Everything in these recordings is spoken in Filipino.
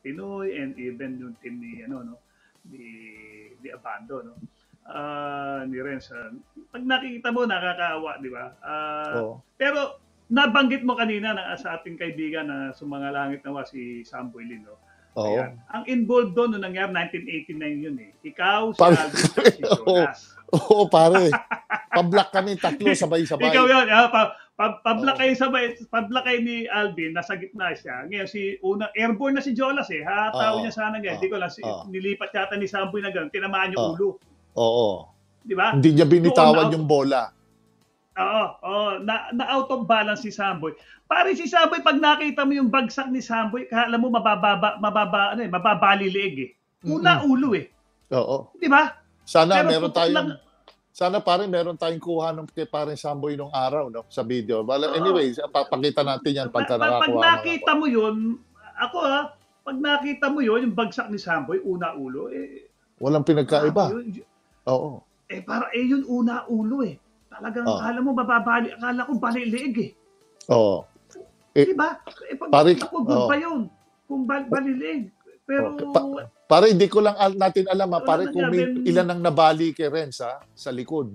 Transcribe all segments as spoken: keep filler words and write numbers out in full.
Pinoy and even yung team ni ano no ni ni Abando no. Uh, ni Renz. Uh, pag nakikita mo nakakaawa, di ba? Uh, oh. Pero nabanggit mo kanina na sa ating kaibigan na sumangalangit nawa si Sam Boylin no. Oh. Ayan. Ang involved doon no nangyari nineteen eighty-nine yun eh. Ikaw, si Alvin, at si Jonas. Oo, oh, pare. Pablock kami tatlo sabay-sabay. Ikaw yun. Uh, pa, pa, pablock oh. kayo sabay. Pablock kayo ni Alvin. Nasa gitna siya. Ngayon, si una, airborne na si Jonas eh. Hataw oh. niya sana ngayon. Hindi oh. ko lang. Si, oh. Nilipat yata ni Samboy na gano'n. Tinamaan yung oh. ulo. Oo. Di ba? Hindi niya binitawan yung bola. Oo. Oo. Na, na out of balance si Samboy. Pare si Samboy, pag nakita mo yung bagsak ni Samboy, alam mo mabababa, mababa, ano eh, mababali leeg eh. Una mm-hmm. ulo eh. Oo. Di ba? Sana pero meron tayong lang, sana pare meron tayong kuha ng kay pare Samboy nung araw no sa video. Well, anyways, papakita natin yan pagka na, nakakuha. Pag nakita mo 'yun, ako ha, pag nakita mo 'yun, yung bagsak ni Samboy una ulo eh walang pinagkaiba. Oo. Eh para eh yun una ulo eh. Talagang oh. Akala mo mababali, akala ko bali leeg eh. Oo. Eh, diba? Eh pag pare, ako good oh. pa 'yun. Kung bali, bali leeg. Pero oh. pa, pare hindi ko lang al- natin alam ha, pare kung may, ilan ang nabali kay Renz ha, sa likod.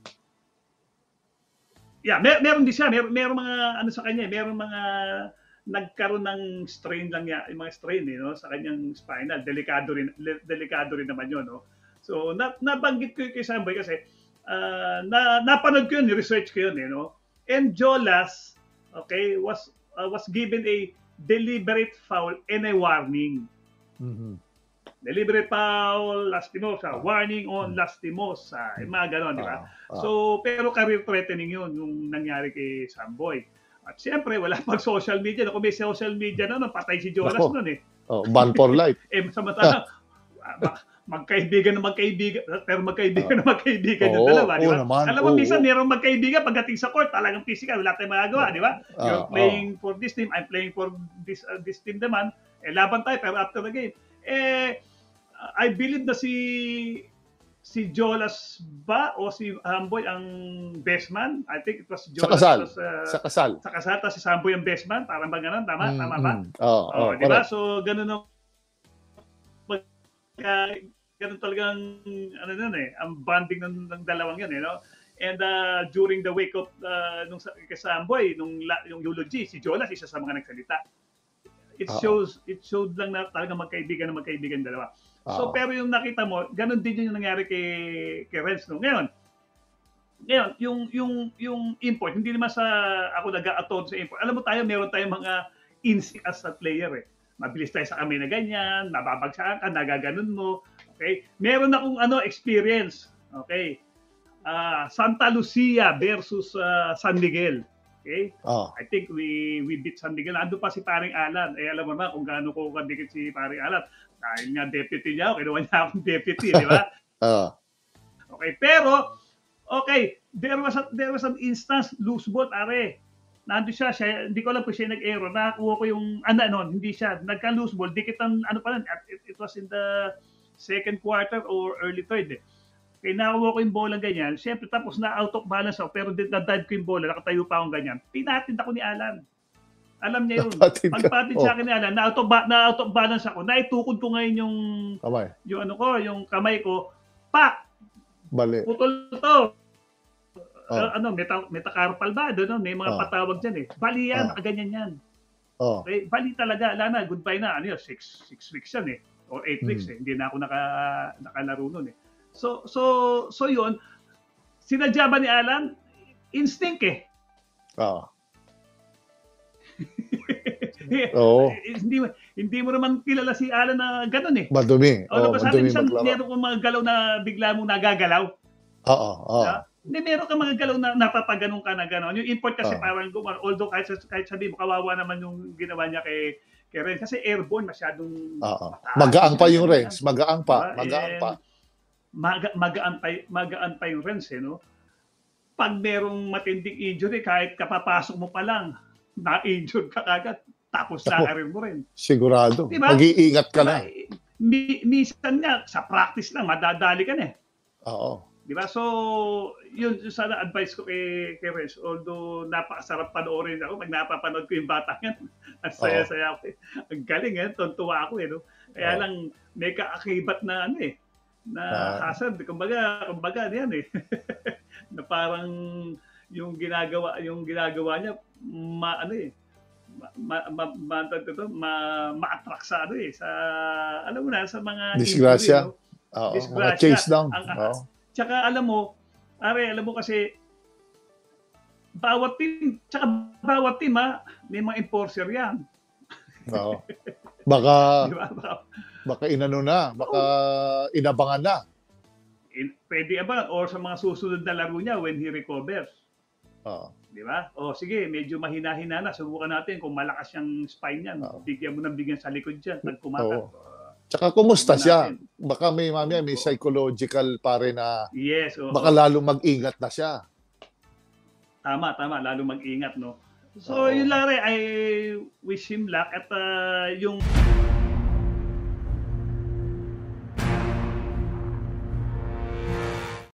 Yeah, mer meron din siya, mer meron mga ano sa kanya, meron mga nagkaroon ng strain lang ya, yung mga strain eh, no, sa kanyang spinal. Delikado rin, delikado rin naman 'yon, no. So na, nabanggit ko kay Samboy kasi uh, na napanood ko 'yun, research ko 'yun eh, no. And Jolas, okay, was uh, was given a deliberate foul and a warning. Mm-hmm. Deliberate foul, lastimosa, warning on lastimosa, eh, mga ganon, di ba? Uh, uh. So, pero career threatening yun, yung nangyari kay Samboy. At siyempre, wala pag social media. Kung may social media na, no, patay si Jonas oh. nun eh. Oh, ban for life. Eh, samantala, magkaibigan na magkaibigan, pero magkaibigan uh. na magkaibigan yung oh, dalawa, di ba? Oh, alam mo, oh, minsan, oh. Merong magkaibigan, pagdating sa court, talagang physical, wala tayong magagawa, di ba? Uh, You're playing uh. for this team, I'm playing for this uh, this team naman. Eh, laban tayo, pero after the game, eh, I believe na si si Jolas ba o si Samboy ang best man? I think it was Jolas. Sa kasal. Was, uh, sa kasal. Sa kasal, tapos si Samboy ang best man. Parang ba ganun? Tama? Mm, Tama ba? Mm. Oh, oh, oh, di ba? So, ganun ang uh, ganun talagang ano nun eh, ang bonding ng, ng dalawang yun eh, no? And uh, during the wake of uh, nung kay Samboy, nung yung eulogy, si Jolas isa sa mga nagsalita. It shows, Uh-oh. it showed lang na talaga magkaibigan na magkaibigan dalawa. Uh-oh. So, pero yung nakita mo, ganun din yung nangyari kay, kay Renz. No? Ngayon, ngayon, yung, yung, yung import, hindi naman sa ako nag-a-atone sa import. Alam mo tayo, meron tayong mga instinct as a player eh. Mabilis tayo sa kami na ganyan, nababagsakan ka, nagaganon mo. Okay? Meron akong ano, experience. Okay? Uh, Santa Lucia versus uh, San Miguel. Okay? Oh. I think we we beat San Miguel. Ando pa si Paring Alan. Eh, alam mo naman kung gaano ko kabigit si Paring Alan. Dahil nga deputy niya, kinuha niya akong deputy, di ba? Oh. Okay, pero, okay, there was, a, there was an instance, loose ball, are. Nandun siya, siya, hindi ko alam kung siya nag-error. Nakakuha ko yung, ano, ano, hindi siya. Nagka-loose ball. Dikit ang, ano pa lang, it, it was in the second quarter or early third eh. Kaya nakakuha ko yung bola ganyan. Siyempre, tapos na out of balance ako. Pero na-dive ko yung bola. Nakatayo pa akong ganyan. Pinatid ako ni Alan. Alam niya yun. Pagpatid sa akin ni Alan, na out of, ba- na out of balance ako. Naitukod ko ngayon yung, kamay. Yung ano ko, yung kamay ko. Pak! Bali. Putol to. Oh. Uh, ano, meta, metacarpal ba? Doon, no? May mga oh. patawag dyan eh. Bali yan. Oh. Nakaganyan yan. Oh. Okay? Bali talaga. Ala na, goodbye na. Ano yun? Six, six weeks yan eh. Or eight hmm. weeks eh. Hindi na ako naka, nakalaro nun eh. So, so, so yun, sinadya ba ni Alan? Instinct eh. Oo. Oo. hindi, hindi mo naman kilala si Alan na gano'n eh. Madumi. O, oh, madumi maglaro. Meron kong mga galaw na bigla mong nagagalaw. Oo, oo. Hindi, meron kang mga galaw na napapaganong ka na gano'n. Yung import kasi oh. parang gumawa. Although kahit, kahit sabi mo, kawawa naman yung ginawa niya kay, kay Renz. Kasi airborne, masyadong... Oo. Magaang pa yung Renz. Magaang pa. Magaang pa. Maga, magaan pa magaan pa yung Renz eh, no? Pag merong matinding injury, kahit kapapasok mo pa lang, na-injured ka kagad, tapos na karir mo rin. Sigurado. Diba? Mag-iingat ka na. Mi, minsan nga, sa practice lang, madadali ka na eh. Oo. Di ba? So, yun, yun sana advice ko kay, kay Renz. Although, napakasarap panoorin ako. Pag napapanood ko yung bata yan, ang saya-saya ako. Eh. Ang galing, eh. Tuntua ako, eh. No? Kaya oh. lang, may kaakibat na, ano eh, na uh, hazard. Kumbaga, kumbaga, yan eh. na parang, yung ginagawa, yung ginagawa niya, ma, ano eh, ma, ma, ma, ma, ma, ma-attract sa, ano eh, sa, alam mo na, sa mga... Disgrasya. No? Oo, Disgrasya. mga chase down. Ang, Oo. Tsaka alam mo, are, alam mo kasi, bawat team, tsaka bawat team ha, may mga enforcer yan. Oo. Baka, diba? baka, baka inano na, baka oh. inabangan na. In, pwede abangan, or sa mga susunod na laro niya when he recovers. Oo. Di ba? O sige, medyo mahina-hina na, subukan natin kung malakas yung spine niyan. Oh. Bigyan mo ng bigyan sa likod dyan, pag kumakat. Oh. Tsaka kumusta siya? Baka may mamaya may psychological pare na yes, oo. Baka lalo mag-ingat na siya. Tama, tama. Lalo mag-ingat, no? So, oo. Yun lang rin. I wish him luck. At uh, yung